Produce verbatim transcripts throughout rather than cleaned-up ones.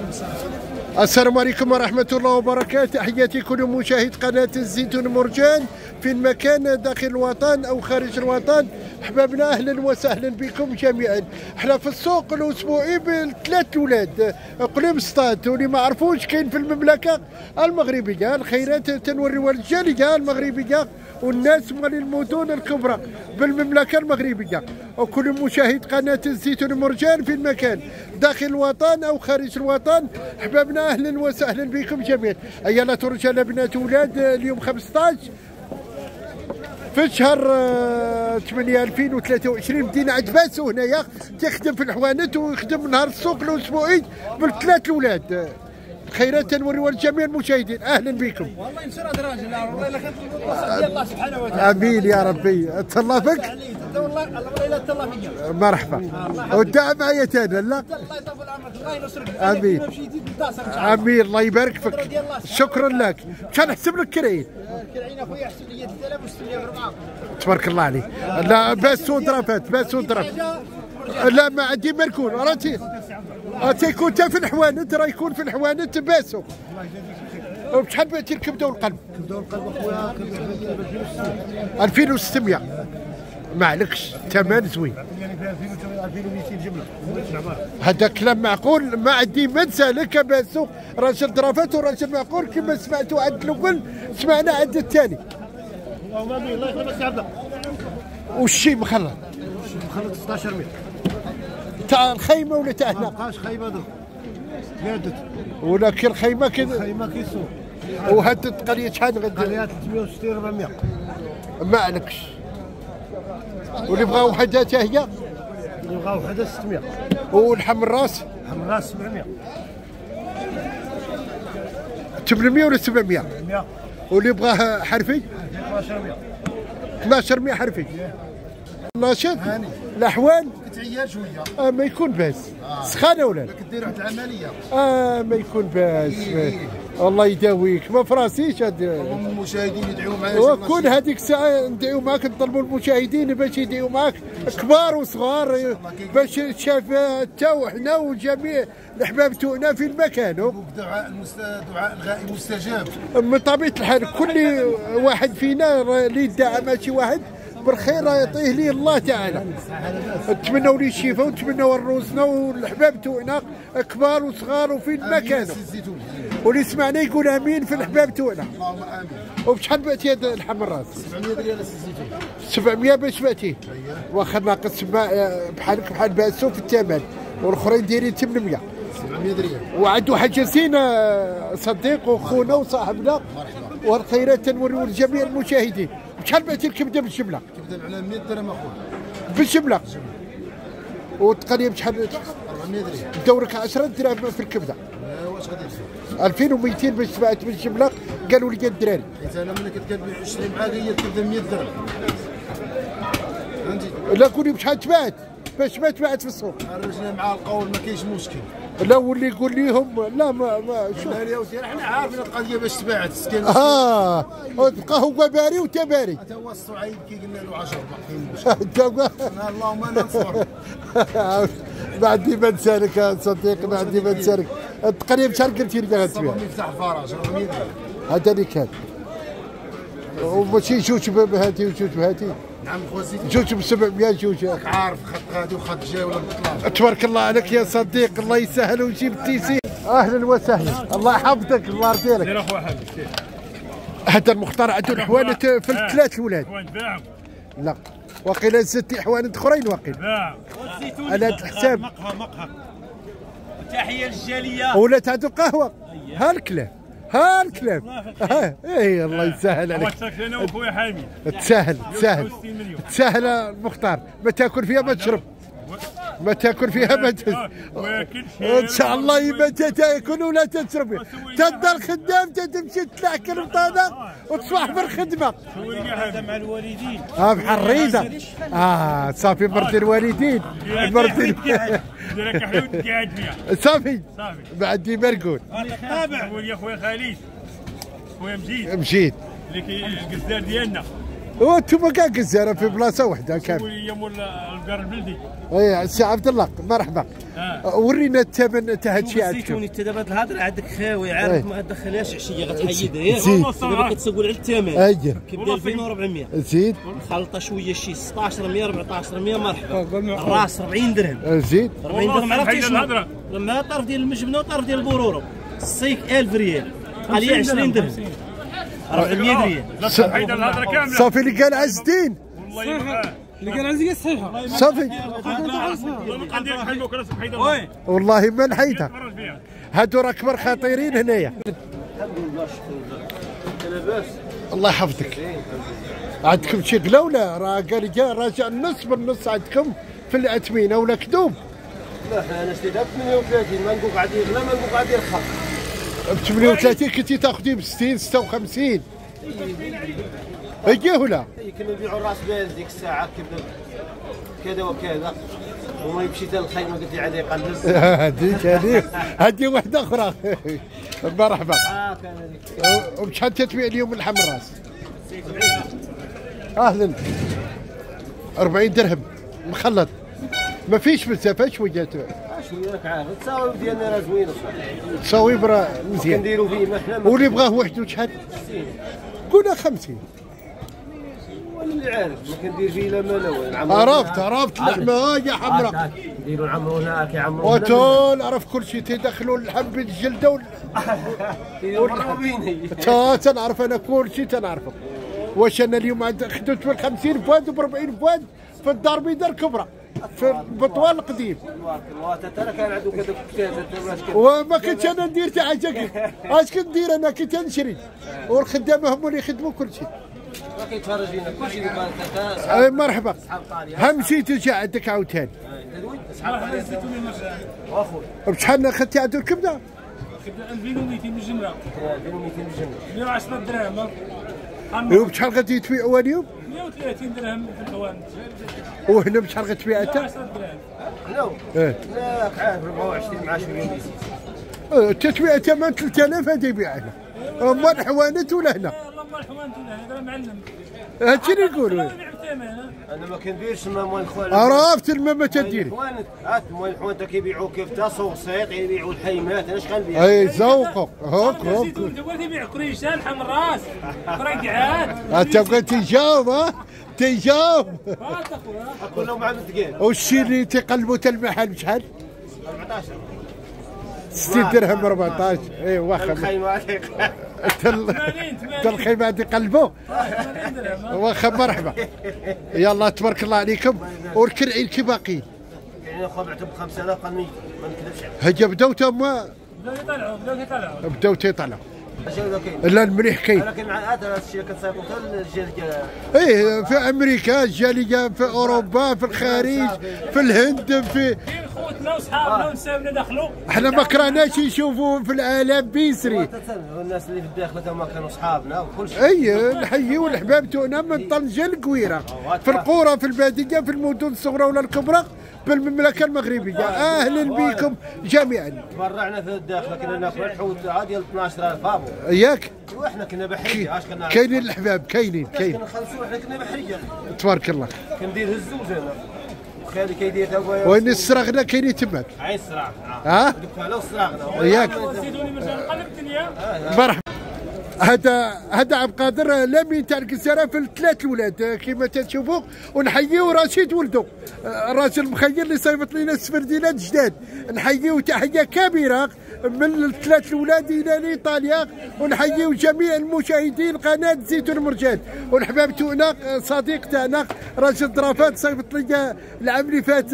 السلام عليكم ورحمة الله وبركاته. تحياتي كل مشاهد قناة الزيتون مرجان في مكان داخل الوطن أو خارج الوطن. أحبابنا أهلا وسهلا بكم جميعا. احنا في السوق الأسبوعي بالثلاث أولاد قليم سطات، واللي ما عرفوش كاين في المملكة المغربية. الخيرات تنوريوها الجالية المغربية والناس مال المدن الكبرى بالمملكة المغربية، وكل مشاهد قناة الزيتون مرجان في المكان داخل الوطن أو خارج الوطن. أحبابنا أهلا وسهلا بكم جميعا. أيها رجال بنات أولاد، اليوم خمسطاش في شهر ثمانية ألفين وثلاثة وعشرين بدينا عند باسو هنايا تخدم في الحوانت ويخدم نهار السوق الأسبوعي بالثلاث الأولاد. خيرات تنوريوها لجميع المشاهدين. اهلا بكم. والله ينصر هذا الراجل، والله الا كان الله سبحانه وتعالى. امين يا ربي. تهلا فيك. والله الله لا تهلا فيا. مرحبا. والدعم معايا تاني. لا الله يطول عمرك، الله ينصرك. امين امين. الله يبارك فيك. شكرا لك. شحال نحسب لك كراين؟ كراين اخويا حسب لي ثلاثة آلاف وستمية وأربعة. تبارك الله عليك. لا باسو درافات باسو درافات. لا ما عندي مركون راتي تيكون تا في الحوانت، راه يكون في الحوانت باسو. وبشحال بعتي الكبده والقلب؟ الكبده والقلب اخويا ألفين وستمية. ما عليكش ثمن زوين. ألفين ومئتين جمله. هذا كلام معقول. ما عندي ما نسالك باسو راجل درافات وراجل معقول كما سمعتوا عند الاول سمعنا عند الثاني. الله يكرمك سي عبد الله. والشي مخلط؟ مخلط ستة عشر مئة. تاع الخيمه ولا تاع هنا؟ ما بقاش خيمه درك زادت، ولكن الخيمه كذا. الخيمه كيسوق. وهاد التقنيه شحال غادي؟ قريات ثلاثمئة وستين أربعمئة. ما عليكش. واللي بغاو وحده حتى هي؟ اللي بغاو وحده ستمئة. ولحم الراس؟ لحم الراس سبعمئة. ثمانمئة ولا سبعمئة؟ سبعمئة. واللي بغاه حرفي؟ اثناش مئة. اثناش مئة حرفي. ناشط؟ الاحوال؟ كتعيا شويه. اه ما يكون باس. آه. سخانه ولا؟ كدير واحد العمليه. اه ما يكون باس. إيه. الله يداويك. ما فراسيش هاد المشاهدين يدعوا معايا. وكون هذيك الساعه ندعيو معاك، نطلبوا المشاهدين باش يدعيو معاك كبار وصغار باش تشاف انت وحنا وجميع الاحباب تونا في المكان. دعاء دعاء الغائب مستجاب. من طبيعه الحال كل واحد فينا اللي يدعى ماشي واحد بالخير يعطيه ليه الله تعالى. نتمنوا ليه الشفاء ونتمنوا الروسنا والاحباب تونا كبار وصغار وفي المكان. واللي سمعنا يقول امين في الاحباب تونا. اللهم امين. وبشحال بعتي هذا اللحم الراس؟ سبعمئة ريال الزيتون. سبعمئة باش بعتيه؟ واخا ناقص بحالك بحال باسو في الثمن، والاخرين دايرين ثمانمئة. سبعمئة ريال. وعنده حاجه زينه صديق وخونا وصاحبنا. والخيرات تنوريو لجميع المشاهدين. بشحال بعتي الكبده بالجمله؟ الكبده على مئة درهم اخويا. بالجمله. والتقنيه بشحال؟ أربعمئة ريال. دورك عشرة دراهم في الكبده. واش غادي تصير؟ ألفين ومئتين باش تباعت بالجمله. قالوا لي الدراري. حيت انا ملي كنت كنبيع نشري معاك هي الكبده مئة درهم. فهمتي؟ لا قولي بشحال تباعت باش ما تباعت في السوق. الرجل مع القول ما كاينش مشكل. لا واللي يقول ليهم لا ما ما شوف. لا يا ودي احنا عارفين القضيه باش تباعت السكان. اه تبقى هو باري وانت باري. حتى هو الصعيب كي قلنا له عشرة باقيين. اللهم انا نصبر. ما عندي ما نسالك صديقي، ما عندي ما نسالك. التقريب شحال قلتي لي غتبيع؟ مفتاح الفرج أربعمئة ريال. هذا اللي كان. وماشي جوج بهاتي وجوج بهاتي. نعم خويا جوج ب سبعمئة جوج. عارف خط غادي وخط جاي ولا بطلان. تبارك الله عليك يا صديق. الله يسهل ويجيب التيسير. اهلا وسهلا. الله يحفظك. الله يرضي لك. سير اخويا حبيبي سير. هذا المختار عنده الحوانت في الثلاث الاولاد. حوانت باعوا. لا واقيلا زدتي حوانت اخرين واقيلا. باعوا. على هذا الحساب. مقهى مقهى. تحيه للجاليه. ولات عنده قهوه. ها الكلام ها الكلام. ها اي الله يسهل عليك. انا وخويا حامي. تسهل تسهل تسهل المختار. ما تاكل فيها ما تشرب. ما تاكل فيها ما تشرب. ان شاء الله ما تاكل ولا تشرب. تدار خدام تمشي تلعك البطانه وتصبح بالخدمه. هذا مع الوالدين. اه بحال الريده. اه صافي مرض الوالدين. مرض ديرك حلوت قاعد فيها. صافي صافي. ما عندي ما نقول. تابع هو يا خويا خالد. خويا مجيد. مجيد. اللي كي القزار ديالنا. وانتم كاع قزاره في بلاصه وحده كامل. هو مول القار البلدي. اي السي عبد الله مرحبا. آه. ورينا الثمن تاع هادشي عندكم. الزيتون انت دابا هاد الهضره عندك خاوي عارف ما تدخلهاش عشيه غتحيدها ياك زيد. دابا كتسول على الثمن اجي كيبدا ألفين وأربعمية زيد مخلطه شويه شي ستطاش مية أربعطاش مية مرحبا الراس أربعين درهم زيد أربعين درهم عرفتي شنو لما طرف ديال المجبنه وطرف ديال البورورو الصيك ألف ريال قال لي عشرين درهم أربعمية ريال لا حيد الهضره كامله صافي اللي قال عز الدين والله اللي كان عندي الصحيحه صافي والله ما نحيدها هادو راه كبر خطيرين هنايا. الله يحفظك. عندكم شي غلا ولا راه قال لي راجع النص بالنص عندكم في الاثمنه ولا كذوب؟ لا انا شريتها ب ثمانية وثلاثين ما نقول قاعد يغلى ما نقول قاعد يرخص ب ثمانية وثلاثين كنتي تاخذيه ب ستين ستة وخمسين هيا ولا؟ كنا نبيعوا الراس باز ديك الساعه كذا كذا وكذا وما يمشي حتى الخيمه قلت لي عادي يقلص هذيك هذيك هذه واحده اخرى. مرحبا. اه كان هذيك وبشحال تتبيع اليوم اللحم الراس؟ اهلا. أربعين درهم مخلط ما فيش بزاف شويه شويه راك عارف التصاويب ديالنا راه زوينه صراحه تصاويب راه مزيان كنديروا فيه ما حنا واللي بغاه وحده شحال؟ قولها خمسين. وانا اللي عارف ما كندير فيه لا ما لا والو عرفت عرفت اللحمه يا حمراء نديروا نعمروا هناك يعمروا وتول عرف كل شيء تيدخلوا اللحم بالجلده وال... والحم تا تنعرف انا كل شيء تنعرفه. واش انا اليوم عند خدمت ب خمسين فؤاد وب أربعين فؤاد في الدار البيضاء الكبرى في البطوال القديم. والله ترى كان عندك هذوك الكتاب وما كنتش انا ندير تاع حاجه اش كنت ندير انا كنت نشري والخدامه هم اللي يخدموا كل شيء. ما كيتفرج فينا كل شيء اي مرحبا. هم مشيت جا عندك عاوتاني واخويا بشحال اخذتي عند الكبده؟ ألفين ومئتين من الجمله ألفين ومئتين بالجمله مئة وعشرة دراهم وبشحال غادي تبيعوا اليوم؟ مئة وثلاثين درهم في الحوانت وهنا بشحال غتبيع انت؟ مئة وعشرة دراهم لا ايه لا عارف أربعة وعشرين مع شويه تتبيع ثمن ثلاثة آلاف هذا يبيع هنا. اما الحوانت ولا هنا؟ والله الحوانت ولا هذا معلم هادشي اللي يقولوا. انا ما كنديرش ما مال الخوان عرفت الماء ما تديري. الحوانت هات مال الحوانت كيبيعوا كيف سوسيط يبيعوا الحيمات انا اش غنبيع اي ذوقوا هوك هوك هو تيبيع كريشان لحم الراس رقعات انت بغيت تجاوب ها تجاوب. كلهم مع الدقيق والشي اللي تيقلبوا تا المحل بشحال؟ أربعطاش ستين درهم أربعطاش. اي واخا الخيمه تا الخيمه هذه قلبوا واخا مرحبا. يلا تبارك الله عليكم. والكرعين كي باقيين؟ يعني اخو بعتهم ب خمسة آلاف قال ما نكذبش هجا بداو تما بداو يطلعوا بداو يطلعوا بداو تيطلعوا. اش هذا كاين لا المليح كاين. ولكن مع هذا الشيء كنصايبوا حتى الجاليه ايه في امريكا الجاليه في اوروبا في الخارج في الهند في كاين خوتنا وصحابنا ونساونا دخلوا احنا ما كرهناش نشوفوا في العالم بيسري. الناس اللي في الداخل تما كانوا صحابنا وكل شيء. اي نحييو الحباب تونا من طنجه لقويره في القرى في الباديه في المدن الصغرى ولا الكبرى بالمملكه المغربيه. اهلا بكم جميعا. تبرعنا في الداخل كنا ناكل الحوت ديال اثناش ألف ابو ياك واحنا كنا بحريه اش كنا كاينين الحباب كاينين كاين كنا خلصوا احنا كنا بحريه تبارك الله. كندير الزوج انا وخالي كيدير تا هو وين السراغنا كاينين تماك عين الصراغ ها على الصراغنا ياك زيدوني مرجان قلب الدنيا. مرحبا. هذا هذا عبد القادر لامين تاع القساره في الثلاث اولاد كما تشوفوا. ونحييو رشيد ولده الراجل المخير اللي صيفط لنا السفردينات جداد. نحييو تحيه كبيره من الثلاث الاولاد الى ايطاليا. ونحييو جميع المشاهدين قناه زيتون مرجان. والحباب تونا صديق تاعنا راجل درافات صيفط لي العام اللي فات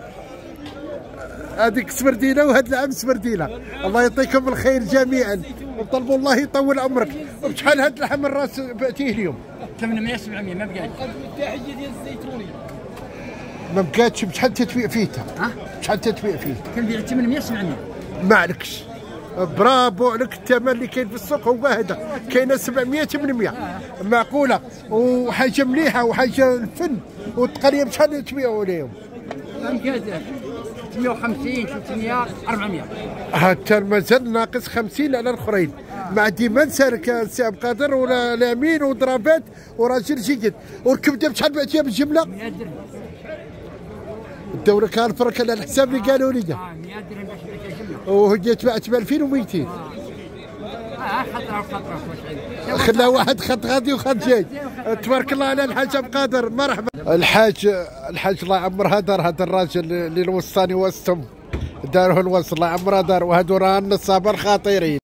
هذيك سفرديله وهذا العام سفرديله. الله يعطيكم الخير جميعا ونطلبوا الله يطول عمرك. بشحال هاد اللحم الراس بعتيه اليوم؟ ثمانمئة سبعمئة ما بقاش. التحيه ديال الزيتوني ما بقاتش. بشحال تتبيع فيه انت؟ ها؟ بشحال تتبيع فيه؟ كنبيع ثمانمئة سبعمئة. ما عليكش. برافو عليك. الثمن اللي كاين في السوق هو هذا. كاينه سبعمئة ثمانمئة معقوله وحاجه مليحه وحاجه الفن. والتقريه بشحال تبيعوا اليوم؟ ثمانمئة وخمسين ثلاثمئة أربعمئة. حتى مازال ناقص خمسين على الاخرين. مع ديما نسالك السي عبد القادر ولا لامين ودرافات وراجل جيد. والكبده بشحال بعتيها بالجمله؟ مئة درهم. الدورة كان فرق على الحساب اللي قالوا لي ده. اه مية درهم باش تجمع. وهي تبعت ب ألفين ومئتين. اه خطره وخطره واش خلا واحد خط غادي وخط جاي. تبارك الله على الحاج عبد القادر. مرحبا. الحاج الحاج الله يعمرها دار هذا الراجل اللي الوسطاني وسطهم داره الوسط الله يعمرها دار، وهذو راه النصابه الخطيرين.